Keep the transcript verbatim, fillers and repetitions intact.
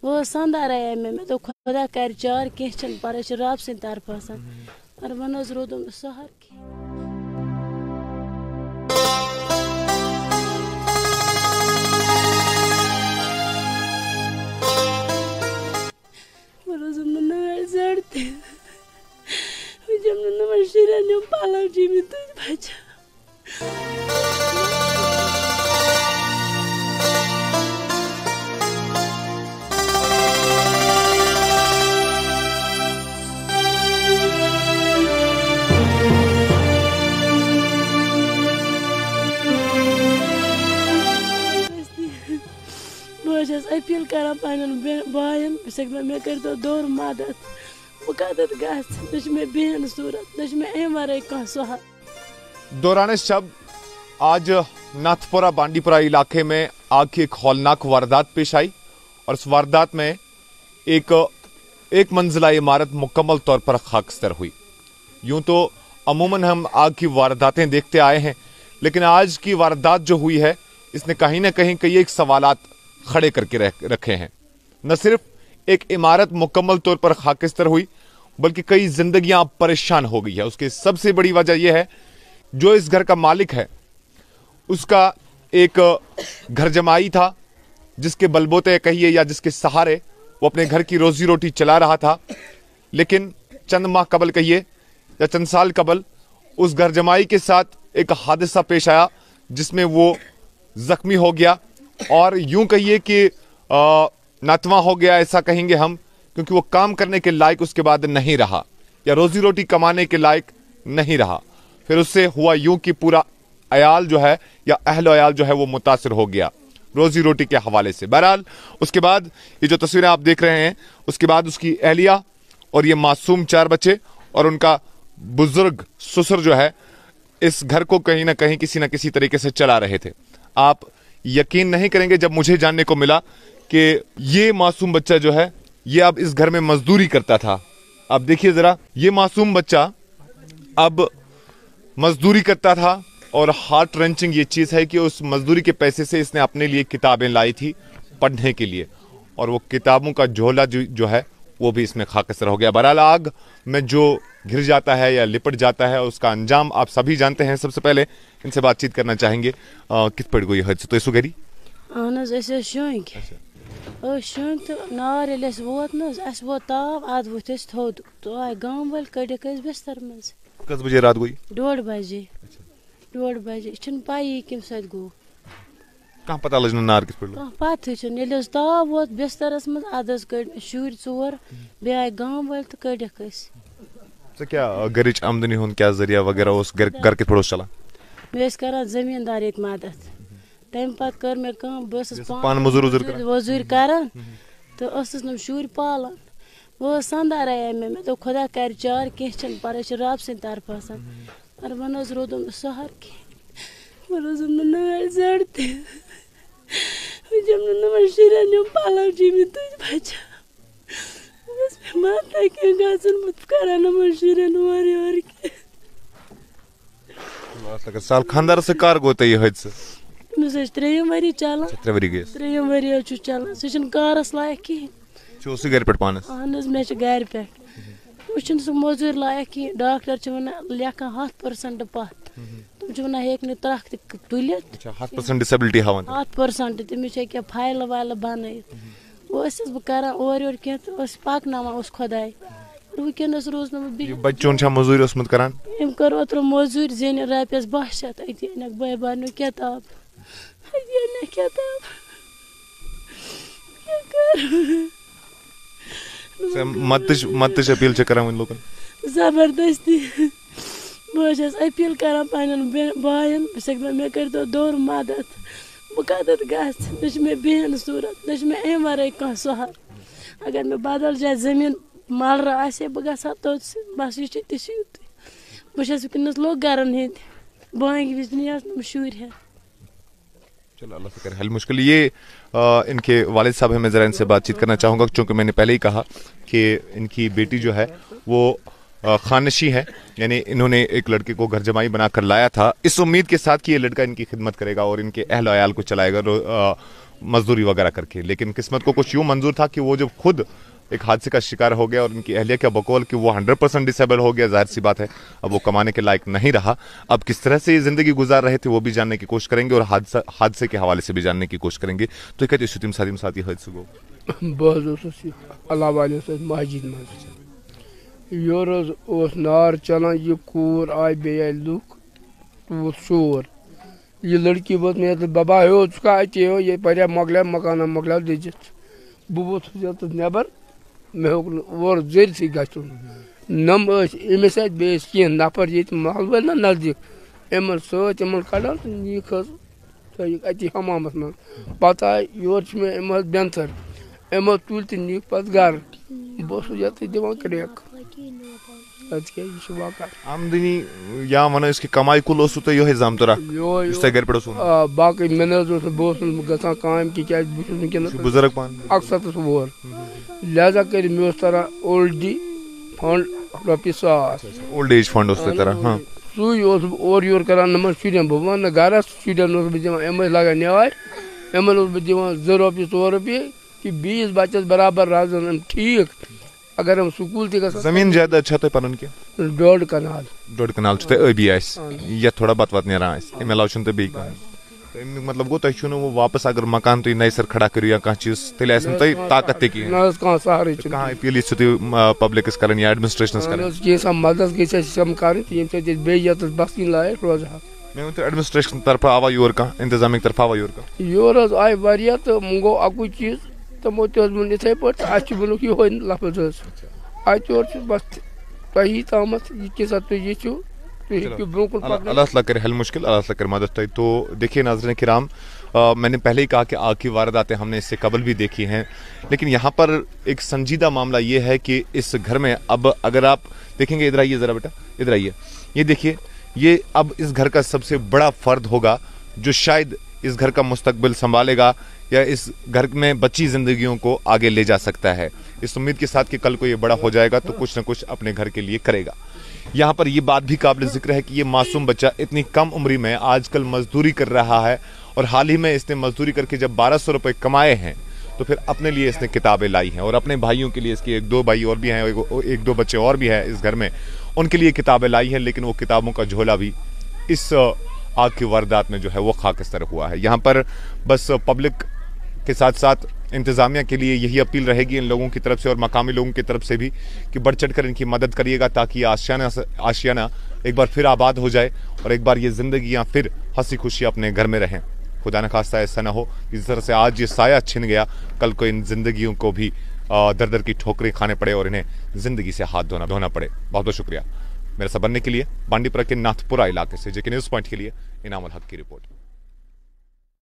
वो संदार आया में मैं तो खुदा कर चार किचन पर रब सिंह तरफ पर वन रोदम सहर की zarte hujam na mashira nyum pala jimi tu bacha Bojas appeal karam panan bayan bisek me karto dor madat मुकादत गास नश में बेहन सूरत नश में एमआरआई का सुहा दौरान शब आज नाथपुरा बांडीपुरा इलाके में आग की एक हौलनाक वारदात पेश आई और इस वारदात में एक एक मंजिला इमारत मुकम्मल तौर पर खाकस्तर हुई। यूं तो अमूमन हम आग की वारदातें देखते आए हैं, लेकिन आज की वारदात जो हुई है इसने कहीं ना कहीं कई एक सवालात खड़े करके रखे हैं। न सिर्फ एक इमारत मुकम्मल तौर पर खाकिस्तर हुई बल्कि कई जिंदगियां परेशान हो गई है। उसकी सबसे बड़ी वजह यह है जो इस घर का मालिक है उसका एक घर जमाई था जिसके बलबोते कहिए या जिसके सहारे वो अपने घर की रोजी रोटी चला रहा था, लेकिन चंद माह कबल कहिए या चंद साल कबल उस घर जमाई के साथ एक हादसा पेश आया जिसमें वो जख्मी हो गया और यूं कहिए कि आ, नातवा हो गया, ऐसा कहेंगे हम, क्योंकि वो काम करने के लायक उसके बाद नहीं रहा या रोजी रोटी कमाने के लायक नहीं रहा। फिर उससे हुआ यूं कि पूरा अयाल जो है या अहल अयाल जो है वो मुतासिर हो गया रोजी रोटी के हवाले से। बहरहाल उसके बाद ये जो तस्वीरें आप देख रहे हैं उसके बाद उसकी अहलिया और ये मासूम चार बच्चे और उनका बुजुर्ग ससुर जो है इस घर को कहीं ना कहीं किसी ना किसी तरीके से चला रहे थे। आप यकीन नहीं करेंगे जब मुझे जानने को मिला कि ये मासूम बच्चा जो है ये अब इस घर में मजदूरी करता था। अब देखिए जरा, ये मासूम बच्चा अब मजदूरी करता था और हार्ट रेंचिंग ये चीज है कि उस मजदूरी के पैसे से इसने अपने लिए किताबें लाई थी पढ़ने के लिए और वो किताबों का झोला जो, जो है वो भी इसमें खाकसर हो गया। बहरहाल आग में जो घिर जाता है या लिपट जाता है उसका अंजाम आप सभी जानते हैं। सबसे पहले इनसे बातचीत करना चाहेंगे, कित पड़ गई हद तो सुगरी शोन तो नार वोत न वो ताव अद वोत थोद तो आय गांव वाल कड़क बिस्तर मज कस बजे रात गई डोड़ बजे डोड़ बजे छन पाई कम सत गो कहाँ पता लग नार किस कहाँ पत ये ताव वोत बिस्तरस मज अद कड़ शुर चोर बे आय गांव वाल तो कड़क तो क्या घर आमदनी हुन क्या जरिया वगैरह उस घर घर के थोड़ा चला मे कर जमींदार ये मदद तम पत कर मे बस पान मजूर वजूर करान तो शुर पालान वो संदार आया में मैं तो खुदा कर चार किचन पर रब सिंह तरफ पर वन रोदम सहर की zarte hujam na mashira nyum pala jimi tu bacha bas mata ke gasan mut karana mashira nuari और के लगा साल खानदार से कार गोते ये हद से मुझे त्रेयम वरी चला त्रेवरी गए त्रेयम वरी छु चला सचन कारस लायक की छु सी घर पे पानस अनस में छ घर पे वचन सु मजूर लायक की डॉक्टर छ वना लेखा सात परसेंट पत तुम छ वना हेक ने तख तुलित अच्छा सात परसेंट डिसेबिलिटी हवन सात परसेंट तुम छ के फाइल वाइल बनाई वो इस बकरा और और के उस पाक नामा उस खुदाई वुकनस रोज न बच्चों छा मजूरी उसमत करान एम कर ओत्र मजूर जेन रपिस बाह शत अति नक बाय बानु किताब ये न किताब क्या कर से मत मत अपील च करान लोगन जबरदस्ती बस अपील करा पानन बायन बिसक मे कर दो दौर मदद मुकादत गास नश में बेहन सूरत नश में एमआरआई का सहार अगर मैं बदल जाए जमीन माल रहा से बसा तो बस ये तीसरी बस वनस लोग गरन हंद बांग मशहूर है। चलो अल्लाह फिक्र हल मुश्किल ये आ, इनके वालिद साहब हैं, मैं ज़रा इनसे बातचीत करना चाहूँगा क्योंकि मैंने पहले ही कहा कि इनकी बेटी जो है वो खानशी है, यानी इन्होंने एक लड़के को घर जमाई बनाकर लाया था इस उम्मीद के साथ कि ये लड़का इनकी खिदमत करेगा और इनके अहल अयाल को चलाएगा, मजदूरी वगैरह करके, लेकिन किस्मत को कुछ यूं मंजूर था कि वो जब खुद एक हादसे का शिकार हो गया और उनकी अहलिया का बकौल कि वो हंड्रेड परसेंट डिसेबल हो गया, जाहिर सी बात है अब वो कमाने के लायक नहीं रहा। अब किस तरह से ये जिंदगी गुजार रहे थे वो भी जानने की कोशिश करेंगे और हादसा हादसे के हवाले से भी जानने की कोशिश करेंगे। तो कहते सुतिम सादिम साथी हादसे गो बस अल्लाह वाले मस्जिद मज योर नार चलान, यह कूर आय बे लुक तो शोर, ये लड़की वोत मे बबा हो चुका अचे हो ये पे मकल मकाना मकल दजित बह वोस नबर मे और जर सी गन नम अमिस बे कह नफर ये महल ना नजदीक अमन सम कड़ान तो नीक अति हमामस मन पे आय योर मे अम बेंथर अमो तुल तो नीक पे गर बस ये दिवान क्रेक आमदनी या वन इसकी कमाई कुल यो जमतरा घर पे बाकी मे बहुत ग काम कि बुजुर्ग पान अकसत वोर लिहाजा कर मे तरह ओल्ड डी फंड रपी सास ओल्ड एज फंड तरह सू और योर कर नमन शुरन बह वन गर शुरन दिवान अम लगा नवार अमन दिवान जो रपी ोर रपी कि बीस बचस बराबर रोजान ठीक अगर हम स्कूल ती जमीन ज्यादा अच्छा तो पन के डोड कनाल डोड कनाल तो अभी ये थोड़ा बत वत नेरान अम अलाव तो बी मतलब गो तुम वो वापस अगर मकान तुम नई सर खड़ा करो या कह चीज तेल तुम ताकत तह अपील पब्लिक कर एडमिनिस्ट्रेशन मदद गम कर बेत बसी लायक रोज एडमिनिस्ट्रेशन तरफ आवा योर कह इंतजाम तरफ आवा योर कह योर आय वारिया तो गो अकु चीज तमो तुन इथे पे वो यो लफज अत बस तही तम यह तुम अल्लाह कर हल मुश्किल, अल्लाह कर मदद। तो देखिए नाज़रीन किराम, मैंने पहले ही कहा कि आग की वारदातें हमने इससे कबल भी देखी हैं, लेकिन यहाँ पर एक संजीदा मामला ये है कि इस घर में अब अगर आप देखेंगे, इधर आइए ज़रा बेटा, इधर आइए, ये देखिए, ये अब इस घर का सबसे बड़ा फर्द होगा जो शायद इस घर का मुस्तकबिल संभालेगा या इस घर में बची जिंदगियों को आगे ले जा सकता है, इस उम्मीद के साथ कि कल को ये बड़ा हो जाएगा तो कुछ न कुछ अपने घर के लिए करेगा। यहाँ पर ये बात भी काबिल जिक्र है कि ये मासूम बच्चा इतनी कम उम्र में आजकल मजदूरी कर रहा है और हाल ही में इसने मजदूरी करके जब बारह सौ रुपये कमाए हैं तो फिर अपने लिए इसने किताबें लाई हैं और अपने भाइयों के लिए, इसके एक दो भाई और भी हैं, एक दो बच्चे और भी हैं इस घर में, उनके लिए किताबें लाई हैं, लेकिन वो किताबों का झोला भी इस आग की वारदात में जो है वो खाकस्तर हुआ है। यहाँ पर बस पब्लिक के साथ साथ इंतजामिया के लिए यही अपील रहेगी इन लोगों की तरफ से और मकामी लोगों की तरफ से भी कि बढ़ चढ़ कर इनकी मदद करिएगा ताकि आशियाना आशियाना एक बार फिर आबाद हो जाए और एक बार ये जिंदगियां फिर हंसी खुशी अपने घर में रहें। खुदा न खास्ता ऐसा ना हो इस तरह से आज ये साया छिन गया, कल को इन जिंदगियों को भी दर दर की ठोकरें खाने पड़े और इन्हें जिंदगी से हाथ धोना धोना पड़े। बहुत बहुत शुक्रिया मेरे साथ बनने के लिए। बांडीपुरा के नाथपुरा इलाके से जेके न्यूज़ पॉइंट के लिए इनामुल हक की रिपोर्ट।